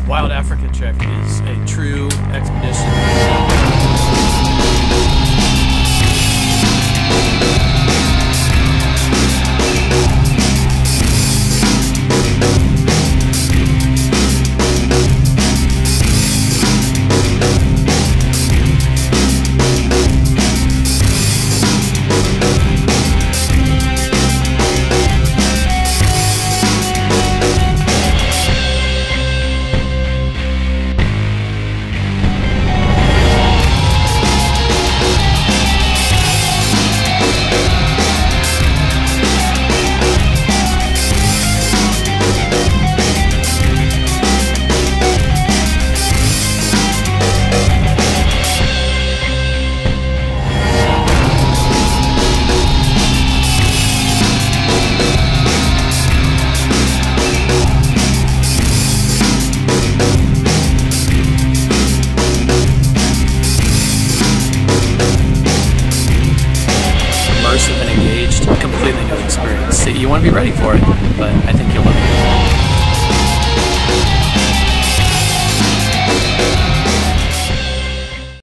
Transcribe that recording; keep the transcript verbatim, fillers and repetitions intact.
Wild Africa Trek is a true expedition. Immersive and engaged, completely new experience. You want to be ready for it, but I think you'll love it.